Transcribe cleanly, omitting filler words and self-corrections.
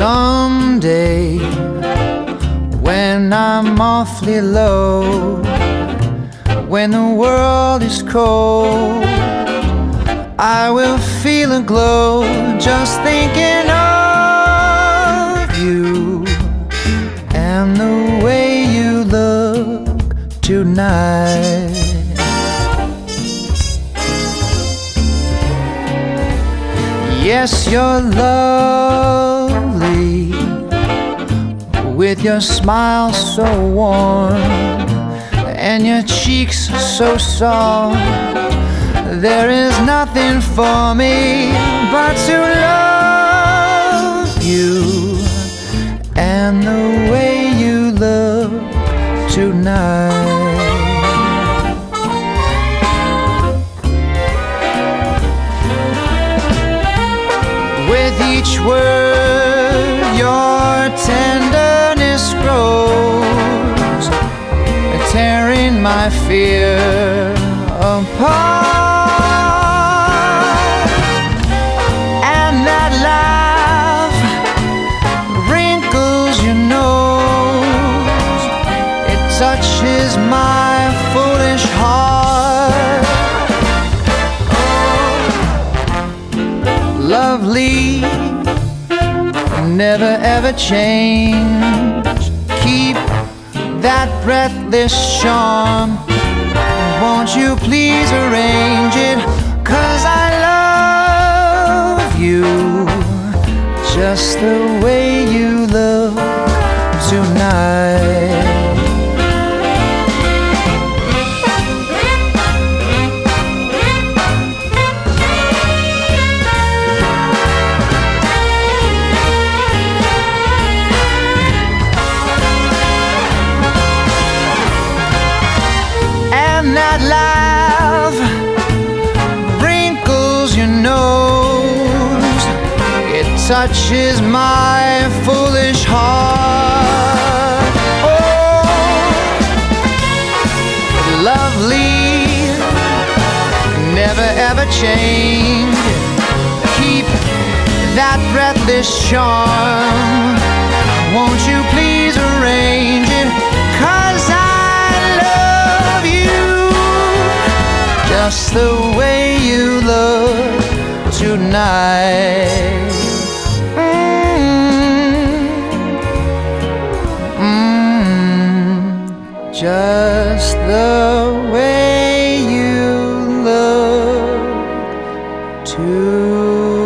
Someday, when I'm awfully low, when the world is cold, I will feel a glow just thinking of you and the way you look tonight. Yes, you're lovely, with your smile so warm and your cheeks so soft. There is nothing for me but to love you and the way you look tonight. With each word, your tenderness grows, tearing my fear apart. And that laugh wrinkles your nose, it touches my foolish heart. Lovely, never ever change. Keep that breathless charm. Won't you please arrange it? 'Cause I love you just the way you look tonight. That laugh wrinkles your nose, it touches my foolish heart. Oh, lovely, never ever change. Keep that breathless charm. Won't you please arrange it? 'Cause just the way you look tonight. Just the way you look tonight.